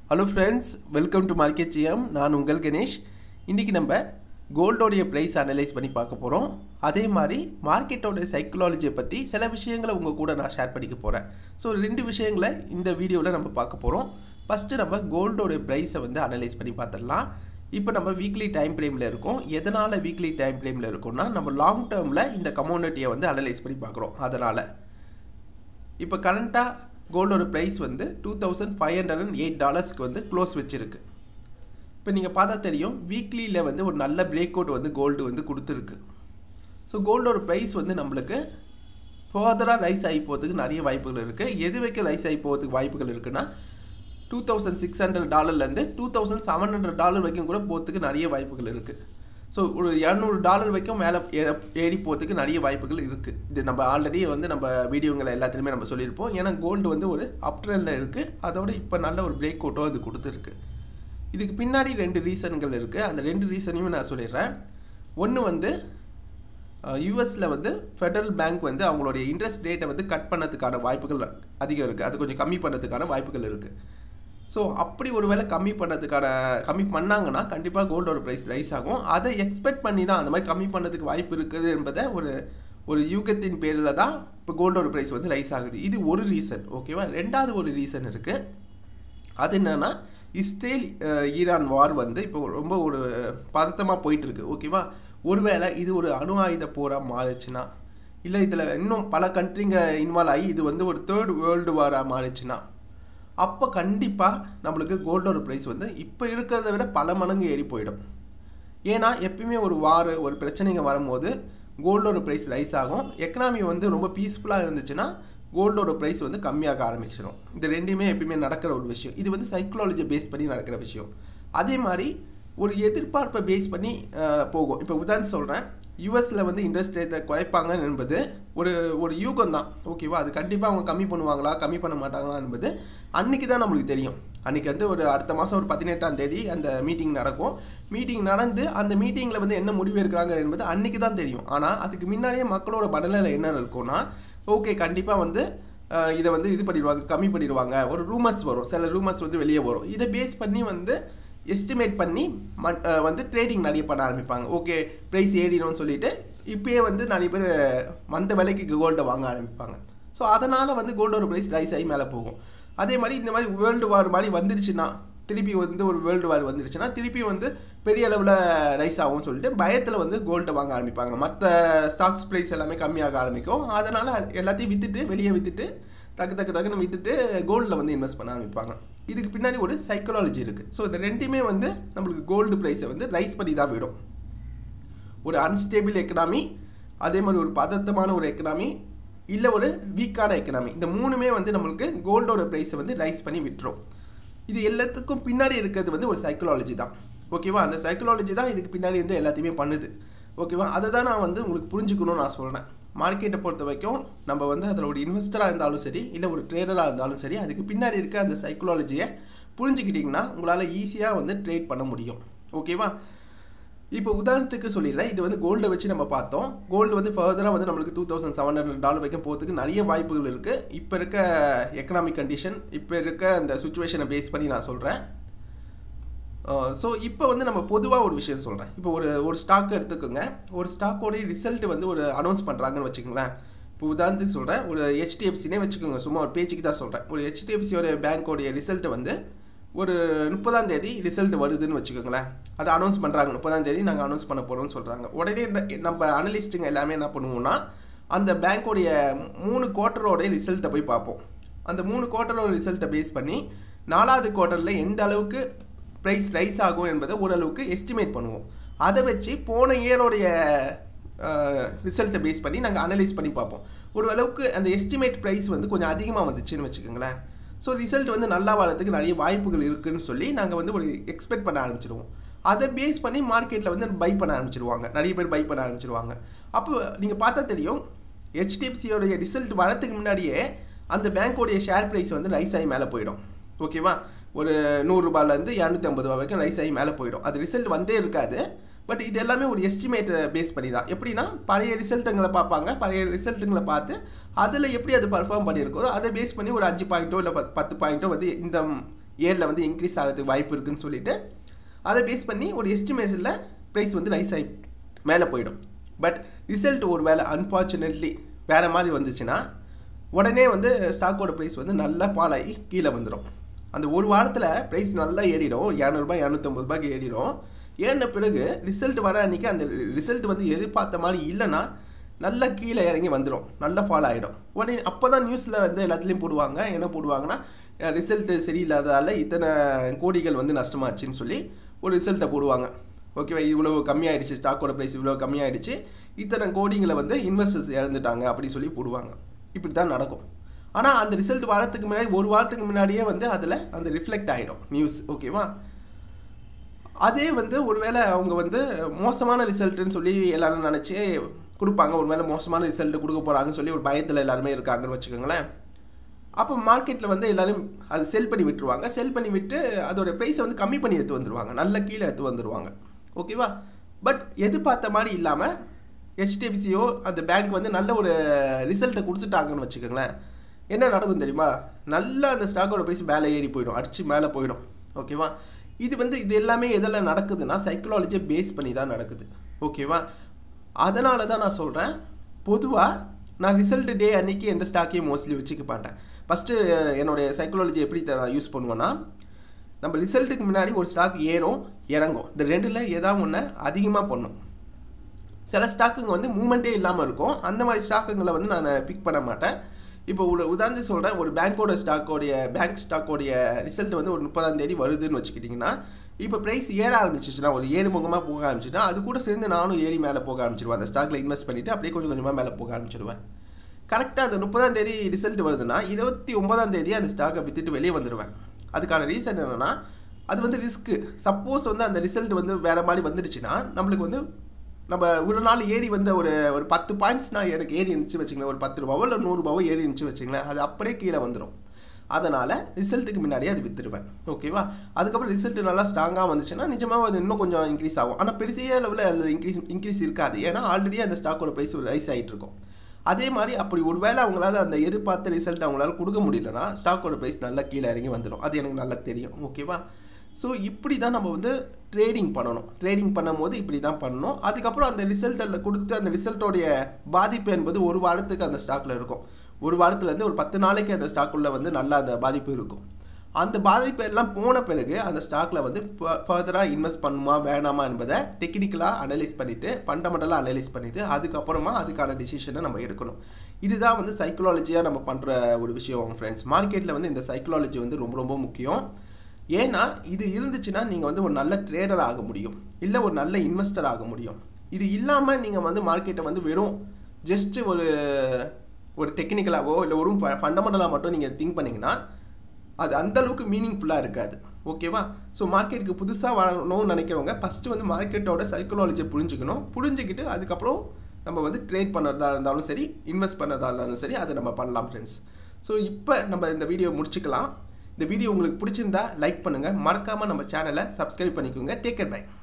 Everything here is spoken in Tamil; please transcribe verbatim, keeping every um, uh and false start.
Hello friends, welcome to Market G M. நான் உங்கள் கணேஷ். இன்னைக்கு நம்ம கோல்டோடைய பிரைஸ் அனலைஸ் பண்ணி பார்க்க போறோம். அதே மாதிரி மார்க்கெட்டோட சைக்காலஜியை பத்தி சில விஷயங்களை உங்க கூட நான் ஷேர் பண்ணிக்க போறேன். சோ ரெண்டு விஷயங்களை இந்த வீடியோல நம்ம பார்க்க போறோம். ஃபர்ஸ்ட் நம்ம கோல்டோட பிரைஸை வந்து அனலைஸ் பண்ணி பார்த்தறலாம். இப்போ நம்ம வீக்லி டைம் ஃப்ரேம்ல இருக்கோம். எதனால வீக்லி டைம் ஃப்ரேம்ல இருக்கோம்னா நம்ம லாங் டர்ம்ல இந்த கமோடிட்டியை வந்து அனலைஸ் பண்ணி பார்க்கறோம். அதனால இப்போ கரண்டா கோல்டோட பிரைஸ் வந்து two thousand five hundred eight டாலர்ஸ்க்கு வந்து க்ளோஸ் வச்சிருக்கு. இப்போ நீங்கள் பார்த்தா தெரியும் வீக்லியில் வந்து ஒரு நல்ல பிரேக் அவுட் வந்து கோல்டு வந்து கொடுத்துருக்கு. ஸோ கோல்டோட ப்ரைஸ் வந்து நம்மளுக்கு ஃபர்தராக ரைஸ் ஆகி போகிறதுக்கு நிறைய வாய்ப்புகள் இருக்குது. எது வரைக்கும் ரைஸ் ஆகி போகிறதுக்கு வாய்ப்புகள் இருக்குன்னா டூ தௌசண்ட் சிக்ஸ் ஹண்ட்ரட் டாலர்லேருந்து two thousand seven hundred dollar வரைக்கும் கூட போகிறதுக்கு நிறைய வாய்ப்புகள் இருக்குது. ஸோ ஒரு இரநூறு டாலர் வரைக்கும் மேலே ஏறி போகிறதுக்கு நிறைய வாய்ப்புகள் இருக்குது. இது நம்ம ஆல்ரெடி வந்து நம்ம வீடியோங்களை எல்லாத்துலேயுமே நம்ம சொல்லியிருப்போம். ஏன்னா கோல்டு வந்து ஒரு அப்ட்ரெண்டில் இருக்குது. அதோட இப்போ நல்ல ஒரு பிரேக் அவுட்டும் அது கொடுத்துருக்கு. இதுக்கு பின்னாடி ரெண்டு ரீசன்கள் இருக்குது. அந்த ரெண்டு ரீசனையும் நான் சொல்லிடுறேன். ஒன்று வந்து யூஎஸில் வந்து ஃபெடரல் பேங்க் வந்து அவங்களுடைய இன்ட்ரெஸ்ட் ரேட்டை வந்து கட் பண்ணதுக்கான வாய்ப்புகள் அதிகம் இருக்குது. அது கொஞ்சம் கம்மி பண்ணுறதுக்கான வாய்ப்புகள் இருக்குது. ஸோ அப்படி ஒரு வேளை கம்மி பண்ணதுக்கான கம்மி பண்ணாங்கன்னா கண்டிப்பாக கோல்டோட ப்ரைஸ் ரைஸ் ஆகும். அதை எக்ஸ்பெக்ட் பண்ணி தான் அந்த மாதிரி கம்மி பண்ணதுக்கு வாய்ப்பு இருக்குது என்பதை ஒரு ஒரு யூகத்தின் பேரில் தான் இப்போ கோல்டோட ப்ரைஸ் வந்து ரைஸ் ஆகுது. இது ஒரு ரீசன். ஓகேவா. ரெண்டாவது ஒரு ரீசன் இருக்குது. அது என்னென்னா இஸ்ரேல் ஈரான் வார் வந்து இப்போ ரொம்ப ஒரு பதட்டமாக போயிட்டுருக்கு. ஓகேவா. ஒருவேளை இது ஒரு அணு ஆயுத போராக மாறிச்சுன்னா இல்லை இதில் இன்னும் பல கண்ட்ரிங்க இன்வால்வ் ஆகி இது வந்து ஒரு தேர்ட் வேர்ல்டு வாராக மாறிச்சுன்னா அப்போ கண்டிப்பாக நம்மளுக்கு கோல்டோட ப்ரைஸ் வந்து இப்போ இருக்கிறத விட பல மடங்கு ஏறி போயிடும். ஏன்னா எப்பயுமே ஒரு வார் ஒரு பிரச்சனைங்க வரும்போது கோல்டோட ப்ரைஸ் ரைஸ் ஆகும். எக்கனாமி வந்து ரொம்ப பீஸ்ஃபுல்லாக இருந்துச்சுன்னா கோல்டோட ப்ரைஸ் வந்து கம்மியாக ஆரம்பிச்சிடும். இது ரெண்டுமே எப்பயுமே நடக்கிற ஒரு விஷயம். இது வந்து சைக்காலஜியை பேஸ் பண்ணி நடக்கிற விஷயம். அதே மாதிரி ஒரு எதிர்பார்ப்பை பேஸ் பண்ணி போகும். இப்போ உதாரணம் சொல்கிறேன். யூஎஸில் வந்து இன்ட்ரெஸ்ட் ரேட்டை குறைப்பாங்க என்பது ஒரு ஒரு யூகம் தான். ஓகேவா. அது கண்டிப்பாக அவங்க கம்மி பண்ணுவாங்களா கம்மி பண்ண மாட்டாங்களா என்பது அன்றைக்கி தான் நம்மளுக்கு தெரியும். அன்றைக்கி வந்து ஒரு அடுத்த மாதம் ஒரு பதினெட்டாம் தேதி அந்த மீட்டிங் நடக்கும். மீட்டிங் நடந்து அந்த மீட்டிங்கில் வந்து என்ன முடிவு எடுக்கிறாங்க என்பது அன்றைக்கி தான் தெரியும். ஆனால் அதுக்கு முன்னாடியே மக்களோட மனநிலை என்ன இருக்கும்னா ஓகே கண்டிப்பாக வந்து இதை வந்து இது பண்ணிடுவாங்க கம்மி பண்ணிடுவாங்க. ஒரு ரூமர்ஸ் வரும். சில ரூமர்ஸ் வந்து வெளியே வரும். இதை பேஸ் பண்ணி வந்து எஸ்டிமேட் பண்ணி வந்து ட்ரேடிங் நிறைய பண்ண ஆரம்பிப்பாங்க. ஓகே ப்ரைஸ் ஏறிடும்னு சொல்லிட்டு இப்போயே வந்து நிறைய பேர் மந்த விலைக்கு கோல்டை வாங்க ஆரம்பிப்பாங்க. ஸோ அதனால் வந்து கோல்டோட ப்ரைஸ் ரைஸ் ஆகி மேலே போகும். அதே மாதிரி இந்த மாதிரி வேர்ல்டு வார் மாதிரி வந்துருச்சுன்னா திருப்பி வந்து ஒரு வேர்ல்டு வார் வந்துருச்சுன்னா திருப்பி வந்து பெரிய அளவில் ரைஸ் ஆகும்னு சொல்லிட்டு பயத்தில் வந்து கோல்டை வாங்க ஆரம்பிப்பாங்க. மற்ற ஸ்டாக்ஸ் ப்ரைஸ் எல்லாமே கம்மியாக ஆரம்பிக்கும். அதனால் எல்லாத்தையும் விற்றுட்டு வெளியே விற்றுட்டு தக்கு தக்கு தக்குன்னு விற்றுட்டு கோல்டில் வந்து இன்வெஸ்ட் பண்ண ஆரம்பிப்பாங்க. இதுக்கு பின்னாடி ஒரு சைக்காலஜி இருக்குது. ஸோ இந்த ரெண்டுமே வந்து நம்மளுக்கு கோல்டு ப்ரைஸை வந்து ரைஸ் பண்ணி தான் விடும். ஒரு அன்ஸ்டேபிள் எக்கனாமி, அதே மாதிரி ஒரு பதட்டமான ஒரு எக்கனாமி, இல்லை ஒரு வீக்கான எக்கனாமி, இந்த மூணுமே வந்து நம்மளுக்கு கோல்டோட ப்ரைஸை வந்து ரைஸ் பண்ணி விட்டுரும். இது எல்லாத்துக்கும் பின்னாடி இருக்கிறது வந்து ஒரு சைக்காலஜி தான். ஓகேவா. அந்த சைக்காலஜி தான் இதுக்கு பின்னாடி வந்து எல்லாத்தையுமே பண்ணுது. ஓகேவா. அதை தான் நான் வந்து உங்களுக்கு புரிஞ்சுக்கணும்னு நான் சொல்கிறேன். மார்க்கெட்டை பொறுத்த வரைக்கும் நம்ம வந்து அதில் ஒரு இன்வெஸ்டராக இருந்தாலும் சரி இல்லை ஒரு ட்ரேடராக இருந்தாலும் சரி அதுக்கு பின்னாடி இருக்க அந்த சைக்காலஜியை புரிஞ்சுக்கிட்டிங்கன்னா உங்களால் ஈஸியாக வந்து ட்ரேட் பண்ண முடியும். ஓகேவா. இப்போ உதாரணத்துக்கு சொல்லிடுறேன். இது வந்து கோல்டை வச்சு நம்ம பார்த்தோம். கோல்டு வந்து ஃபர்தராக வந்து நம்மளுக்கு two thousand seven hundred dollar வரைக்கும் போகிறதுக்கு நிறைய வாய்ப்புகள் இருக்குது. இப்போ இருக்க எக்கனாமிக் கண்டிஷன் இப்போ இருக்க அந்த சுச்சுவேஷனை பேஸ் பண்ணி நான் சொல்கிறேன். ஸோ இப்போ வந்து நம்ம பொதுவாக ஒரு விஷயம் சொல்கிறேன். இப்போ ஒரு ஒரு ஸ்டாக் எடுத்துக்கோங்க. ஒரு ஸ்டாக்கோடைய ரிசல்ட் வந்து ஒரு அனௌன்ஸ் பண்ணுறாங்கன்னு வச்சுக்கோங்களேன். இப்போ உதாரணத்துக்கு சொல்கிறேன். ஒரு ஹெச்டிஎஃப்சினே வச்சுக்கோங்க. சும்மா ஒரு பேச்சுக்கு தான் சொல்கிறேன். ஒரு ஹெச்டிஎஃப்சியோட பேங்க்கோடைய ரிசல்ட்டை வந்து ஒரு முப்பதாம் தேதி ரிசல்ட் வருதுன்னு வச்சுக்கோங்களேன். அதை அனௌன்ஸ் பண்ணுறாங்க. முப்பதாம் தேதி நாங்கள் அனௌன்ஸ் பண்ண போகிறோம்னு சொல்கிறாங்க. உடனே நம்ம அனலிஸ்ட்டுங்க எல்லாமே என்ன பண்ணுவோம்னா அந்த பேங்க்கோடைய மூணு குவார்ட்டரோடைய ரிசல்ட்டை போய் பார்ப்போம். அந்த மூணு குவார்ட்டரோட ரிசல்ட்டை பேஸ் பண்ணி நாலாவது குவார்ட்டரில் எந்த அளவுக்கு ப்ரைஸ் ரைஸ் ஆகும் என்பதை ஓரளவுக்கு எஸ்டிமேட் பண்ணுவோம். அதை வச்சு போன இயரோடைய ரிசல்ட்டை பேஸ் பண்ணி நாங்கள் அனலைஸ் பண்ணி பார்ப்போம். ஒரு அளவுக்கு அந்த எஸ்டிமேட் ப்ரைஸ் வந்து கொஞ்சம் அதிகமாக வந்துச்சுன்னு வச்சுக்கோங்களேன். ஸோ ரிசல்ட் வந்து நல்லா வரதுக்கு நிறைய வாய்ப்புகள் இருக்குதுன்னு சொல்லி நாங்கள் வந்து ஒரு எக்ஸ்பெக்ட் பண்ண ஆரம்பிச்சிடுவோம். அதை பேஸ் பண்ணி மார்க்கெட்டில் வந்து பை பண்ண ஆரம்பிச்சிடுவாங்க. நிறைய பேர் பை பண்ண ஆரம்பிச்சிடுவாங்க. அப்போ நீங்கள் பார்த்தா தெரியும் ஹெச்டிஎஃப்சியோடைய ரிசல்ட் வரதுக்கு முன்னாடியே அந்த பேங்க்கோடைய ஷேர் ப்ரைஸ் வந்து ரைஸ் ஆகி மேலே போயிடும். ஓகேவா. ஒரு நூறுரூபாலேருந்து இரநூத்தி ஐம்பது ரூபா வரைக்கும் ரைஸ் ஆகி மேலே போயிடும். அது ரிசல்ட் வந்தே இருக்காது. பட் இது எல்லாமே ஒரு எஸ்டிமேட்டை பேஸ் பண்ணி தான். எப்படின்னா பழைய ரிசல்ட்டுங்களை பார்ப்பாங்க. பழைய ரிசல்ட்டுங்களை பார்த்து அதில் எப்படி அது பர்ஃபார்ம் பண்ணியிருக்கோ அதை பேஸ் பண்ணி ஒரு அஞ்சு பாயிண்ட்டோ இல்லை பத்து பாயிண்ட்டோ வந்து இந்த இயரில் வந்து இன்க்ரீஸ் ஆகிறதுக்கு வாய்ப்பு இருக்குதுன்னு சொல்லிட்டு அதை பேஸ் பண்ணி ஒரு எஸ்டிமேஷனில் ப்ரைஸ் வந்து ரைஸ் ஆகி மேலே போயிடும். பட் ரிசல்ட் ஒரு வேளை அன்ஃபார்ச்சுனேட்லி வேறு மாதிரி வந்துச்சுன்னா உடனே வந்து ஸ்டாக்கோட ப்ரைஸ் வந்து நல்லா பாலாகி கீழே வந்துடும். அந்த ஒரு வாரத்தில் ப்ரைஸ் நல்லா ஏறிடும், இரநூறுபா இரநூத்தம்பது ரூபாய்க்கு ஏறிடும். ஏறின பிறகு ரிசல்ட் வர அன்றைக்கி அந்த ரிசல்ட் வந்து எதிர்பார்த்த மாதிரி இல்லைன்னா நல்லா கீழே இறங்கி வந்துடும், நல்லா ஃபால் ஆகிடும். உடனே அப்போ தான் நியூஸில் வந்து எல்லாத்துலேயும் போடுவாங்க, என்ன போடுவாங்கன்னா ரிசல்ட்டு சரியில்லாததால் இத்தனை கோடிகள் வந்து நஷ்டமாச்சுன்னு சொல்லி ஒரு ரிசல்ட்டை போடுவாங்க. ஓகேவா, இவ்வளோ கம்மியாயிடுச்சு, ஸ்டாக்கோட ப்ரைஸ் இவ்வளோ கம்மியாயிடுச்சு, இத்தனை கோடிங்களை வந்து இன்வெஸ்டர்ஸ் இறந்துட்டாங்க அப்படி சொல்லி போடுவாங்க. இப்படி தான் நடக்கும். ஆனால் அந்த ரிசல்ட் வாரத்துக்கு முன்னாடி ஒரு வாரத்துக்கு முன்னாடியே வந்து அதில் அந்த ரிஃப்ளெக்ட் ஆகிடும் நியூஸ். ஓகேவா, அதே வந்து ஒருவேளை அவங்க வந்து மோசமான ரிசல்ட்டுன்னு சொல்லி எல்லோரும் நினச்சி கொடுப்பாங்க, ஒருவேளை மோசமான ரிசல்ட்டு கொடுக்க போகிறாங்கன்னு சொல்லி ஒரு பயத்தில் எல்லாருமே இருக்காங்கன்னு வச்சுக்கோங்களேன். அப்போ மார்க்கெட்டில் வந்து எல்லோரும் அது செல் பண்ணி விட்டுருவாங்க. செல் பண்ணி விட்டு அதோடய ப்ரைஸை வந்து கம்மி பண்ணி எடுத்து வந்துடுவாங்க, நல்ல கீழே எடுத்து வந்துடுவாங்க. ஓகேவா, பட் எதிர்பார்த்த மாதிரி இல்லாமல் ஹெச்டிஎஃப்சியோ அந்த பேங்க் வந்து நல்ல ஒரு ரிசல்ட்டை கொடுத்துட்டாங்கன்னு வச்சுக்கோங்களேன். என்ன நடக்கும் தெரியுமா, நல்லா அந்த ஸ்டாக்கோட ப்ரைஸ் மேலே ஏறி போயிடும், அடித்து மேலே போயிடும். ஓகேவா, இது வந்து இது எல்லாமே எதெல்லாம் நடக்குதுன்னா சைக்காலஜியை பேஸ் பண்ணி தான் நடக்குது. ஓகேவா, அதனால தான் நான் சொல்கிறேன், பொதுவாக நான் ரிசல்ட் டே அன்றைக்கி எந்த ஸ்டாக்கையும் மோஸ்ட்லி வச்சுக்க மாட்டேன். ஃபஸ்ட்டு என்னுடைய சைக்காலஜி எப்படி நான் யூஸ் பண்ணுவேன்னா, நம்ம ரிசல்ட்டுக்கு முன்னாடி ஒரு ஸ்டாக் ஏறும் இறங்கும், இந்த ரெண்டில் ஏதாவது ஒன்று அதிகமாக பண்ணும். சில ஸ்டாக்குங்க வந்து மூமெண்ட்டே இல்லாமல் இருக்கும், அந்த மாதிரி ஸ்டாக்குங்களை வந்து நான் பிக் பண்ண மாட்டேன். இப்போ ஒரு உதாரணத்துக்கு சொல்கிறேன், ஒரு பேங்க்கோட ஸ்டாக்கோடைய பேங்க் ஸ்டாக்கோடைய ரிசல்ட் வந்து ஒரு முப்பதாம் தேதி வருதுன்னு வச்சுக்கிட்டிங்கன்னா, இப்போ ப்ரைஸ் ஏற ஆரம்பிச்சிச்சுன்னா ஒரு ஏழு முகமாக போக ஆரம்பிச்சுன்னா அது கூட சேர்ந்து நானும் ஏறி மேலே போக ஆரம்பிச்சிடுவேன். அந்த ஸ்டாக்கில் இன்வெஸ்ட் பண்ணிவிட்டு அப்படியே கொஞ்சம் கொஞ்சமாக மேலே போக ஆரம்பிச்சிடுவேன். கரெக்டாக அந்த முப்பதாம் தேதி ரிசல்ட் வருதுன்னா இருபத்தி ஒன்பதாம் தேதி அந்த ஸ்டாக்கை விற்றுட்டு வெளியே வந்துடுவேன். அதுக்கான ரீசன் என்னென்னா, அது வந்து ரிஸ்க்கு. சப்போஸ் வந்து அந்த ரிசல்ட் வந்து வேறு மாதிரி வந்துடுச்சுன்னா நம்மளுக்கு வந்து நம்ம ஒரு நாள் ஏறி வந்த ஒரு ஒரு பத்து பாயிண்ட்ஸ்னால் எனக்கு ஏறி இருந்துச்சு வச்சுங்களேன், ஒரு பத்து ரூபாவோ இல்லை நூறுரூபாவோ ஏறி இருந்துச்சு வச்சுங்களேன், அது அப்படியே கீழே வந்துடும். அதனால் ரிசல்ட்டுக்கு முன்னாடியே அது விற்றுருவேன். ஓகேவா, அதுக்கப்புறம் ரிசல்ட் நல்லா ஸ்ட்ராங்காக வந்துச்சுன்னா நிஜமாக அது இன்னும் கொஞ்சம் இன்க்ரீஸ் ஆகும். ஆனால் பெருசிய அளவில் அது இன்க்ரீஸ் இன்க்ரீஸ் இருக்காது, ஏன்னா ஆல்ரெடி அந்த ஸ்டாக்கோட ப்ரைஸ் ரைஸ் ஆகிட்டு இருக்கும். அதே மாதிரி அப்படி ஒரு வேளை அவங்களால அந்த எதிர்பார்த்த ரிசல்ட் அவங்களால கொடுக்க முடியலன்னா ஸ்டாக்கோட ப்ரைஸ் நல்லா கீழே இறங்கி வந்துடும். அது எனக்கு நல்லா தெரியும். ஓகேவா, ஸோ இப்படி தான் நம்ம வந்து ட்ரேடிங் பண்ணணும். ட்ரேடிங் பண்ணும்போது இப்படி தான் பண்ணணும். அதுக்கப்புறம் அந்த ரிசல்ட்டில் கொடுத்து அந்த ரிசல்ட்டோடைய பாதிப்பு என்பது ஒரு வாரத்துக்கு அந்த ஸ்டாக்கில் இருக்கும். ஒரு வாரத்துலேருந்து ஒரு பத்து நாளைக்கு அந்த ஸ்டாக்குள்ளே வந்து நல்லா அந்த பாதிப்பு இருக்கும். அந்த பாதிப்பு எல்லாம் போன பிறகு அந்த ஸ்டாக்கில் வந்து ஃபர்தராக இன்வெஸ்ட் பண்ணுமா வேணாமா என்பதை டெக்னிக்கலாக அனலைஸ் பண்ணிவிட்டு ஃபண்டமெண்டலாக அனலைஸ் பண்ணிவிட்டு அதுக்கப்புறமா அதுக்கான டிசிஷனை நம்ம எடுக்கணும். இதுதான் வந்து சைக்காலஜியாக நம்ம பண்ணுற ஒரு விஷயம் ஃப்ரெண்ட்ஸ். மார்க்கெட்டில் வந்து இந்த சைக்காலஜி வந்து ரொம்ப ரொம்ப முக்கியம். ஏன்னா இது இருந்துச்சுன்னா நீங்கள் வந்து ஒரு நல்ல ட்ரேடர் ஆக முடியும், இல்லை ஒரு நல்ல இன்வெஸ்டர் ஆக முடியும். இது இல்லாமல் நீங்கள் வந்து மார்க்கெட்டை வந்து வெறும் ஜஸ்ட்டு ஒரு ஒரு டெக்னிக்கலாகவோ இல்லை ஒரு ஃபண்டமெண்டலாக மட்டும் நீங்கள் திங்க் பண்ணிங்கன்னா அது அந்தளவுக்கு மீனிங்ஃபுல்லாக இருக்காது. ஓகேவா, ஸோ மார்க்கெட்டுக்கு புதுசாக வரணும்னு நினைக்கிறவங்க ஃபஸ்ட்டு வந்து மார்க்கெட்டோட சைக்காலஜியை புரிஞ்சுக்கணும். புரிஞ்சுக்கிட்டு அதுக்கப்புறம் நம்ம வந்து ட்ரேட் பண்ணுறதா இருந்தாலும் சரி, இன்வெஸ்ட் பண்ணுறதா இருந்தாலும் சரி, அதை நம்ம பண்ணலாம் ஃப்ரெண்ட்ஸ். ஸோ இப்போ நம்ம இந்த வீடியோ முடிச்சுக்கலாம். இந்த வீடியோ உங்களுக்கு பிடிச்சிருந்தா லைக் பண்ணுங்கள், மறக்காமல் நம்ம சேனலை சப்ஸ்கிரைப் பண்ணிக்கோங்க. Take care, by.